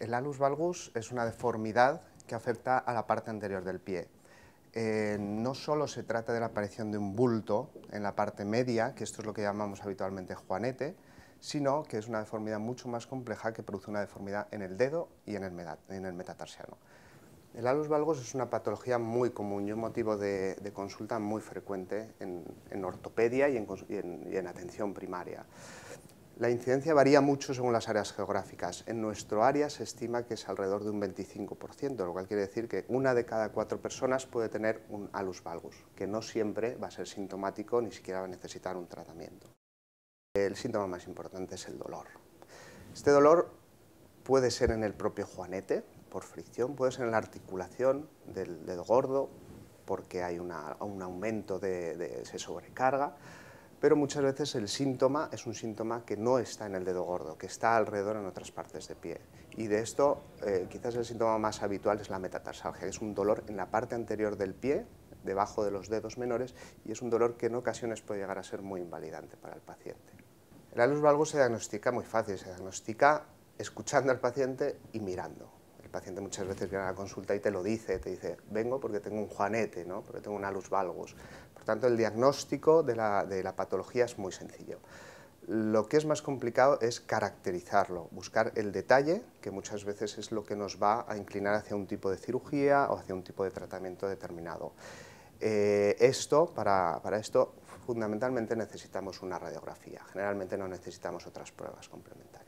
El alus valgus es una deformidad que afecta a la parte anterior del pie. No solo se trata de la aparición de un bulto en la parte media, que esto es lo que llamamos habitualmente juanete, sino que es una deformidad mucho más compleja que produce una deformidad en el dedo y en el metatarsiano. El alus valgus es una patología muy común y un motivo de consulta muy frecuente en ortopedia y en atención primaria. La incidencia varía mucho según las áreas geográficas. En nuestro área se estima que es alrededor de un 25%, lo cual quiere decir que una de cada 4 personas puede tener un alus valgus, que no siempre va a ser sintomático, ni siquiera va a necesitar un tratamiento. El síntoma más importante es el dolor. Este dolor puede ser en el propio juanete, por fricción, puede ser en la articulación del dedo gordo, porque hay un aumento se sobrecarga, pero muchas veces el síntoma es un síntoma que no está en el dedo gordo, que está alrededor en otras partes del pie. Y de esto, quizás el síntoma más habitual es la metatarsalgia, que es un dolor en la parte anterior del pie, debajo de los dedos menores, y es un dolor que en ocasiones puede llegar a ser muy invalidante para el paciente. El alus valgus se diagnostica muy fácil, se diagnostica escuchando al paciente y mirando. El paciente muchas veces viene a la consulta y te lo dice, te dice, vengo porque tengo un juanete, ¿no? Porque tengo un alus valgus. Por tanto, el diagnóstico de la patología es muy sencillo. Lo que es más complicado es caracterizarlo, buscar el detalle, que muchas veces es lo que nos va a inclinar hacia un tipo de cirugía o hacia un tipo de tratamiento determinado. Para esto, fundamentalmente necesitamos una radiografía. Generalmente no necesitamos otras pruebas complementarias.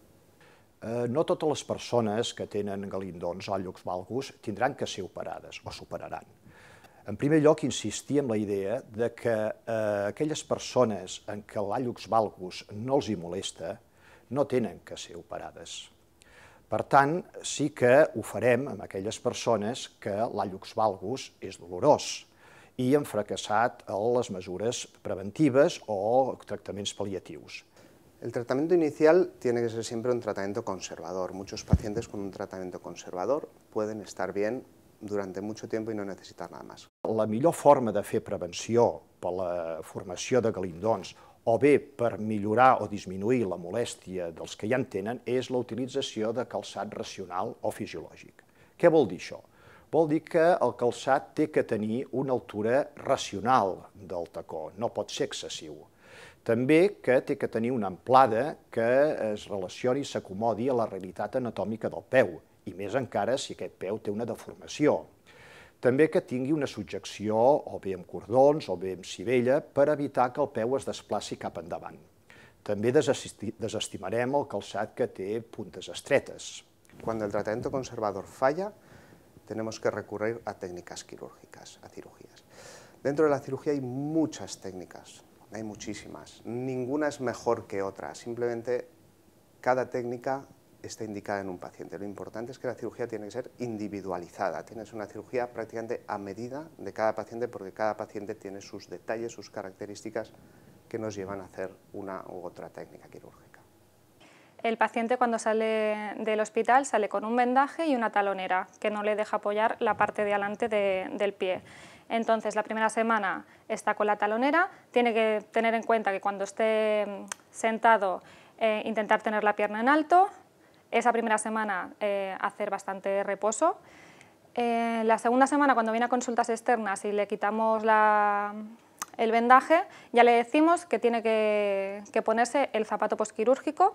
No totes les persones que tenen galindons o alus valgus tindran que ser operades o s'operaran. En primer lloc, insistir en la idea de que aquelles persones en què l'alus valgus no els hi molesta no tenen que ser operades. Per tant, sí que ho farem amb aquelles persones que l'alus valgus és dolorós i han fracassat les mesures preventives o tractaments pal·liatius. El tratamiento inicial tiene que ser siempre un tratamiento conservador. Muchos pacientes con un tratamiento conservador pueden estar bien durante mucho tiempo y no necesitar nada más. La millor forma de fer prevenció per la formació de galindons o bé per millorar o disminuir la molèstia dels que ja en tenen és la utilització de calçat racional o fisiològic. Què vol dir això? Vol dir que el calçat té que tenir una altura racional del tacó, no pot ser excessiu. També que té que tenir una amplada que es relacioni i s'acomodi a la realitat anatòmica del peu, i més encara si aquest peu té una deformació. També que tingui una subjecció o bé amb cordons o bé amb sivella per evitar que el peu es desplaci cap endavant. També desestimarem el calçat que té puntes estretes. Cuando el tratamiento conservador falla, tenemos que recurrir a técnicas quirúrgicas, a cirugías. Dentro de la cirugía hay muchas técnicas. Hay muchísimas, ninguna es mejor que otra, simplemente cada técnica está indicada en un paciente. Lo importante es que la cirugía tiene que ser individualizada, tiene que ser una cirugía prácticamente a medida de cada paciente porque cada paciente tiene sus detalles, sus características que nos llevan a hacer una u otra técnica quirúrgica. El paciente cuando sale del hospital sale con un vendaje y una talonera que no le deja apoyar la parte de adelante del pie. Entonces, la primera semana está con la talonera, tiene que tener en cuenta que cuando esté sentado intentar tener la pierna en alto, esa primera semana hacer bastante reposo. La segunda semana, cuando viene a consultas externas y le quitamos el vendaje, ya le decimos que tiene que ponerse el zapato posquirúrgico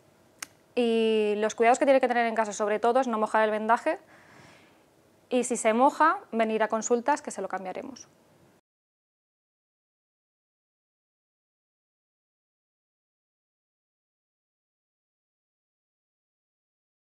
y los cuidados que tiene que tener en casa sobre todo es no mojar el vendaje. Y si se moja, venir a consultas que se lo cambiaremos.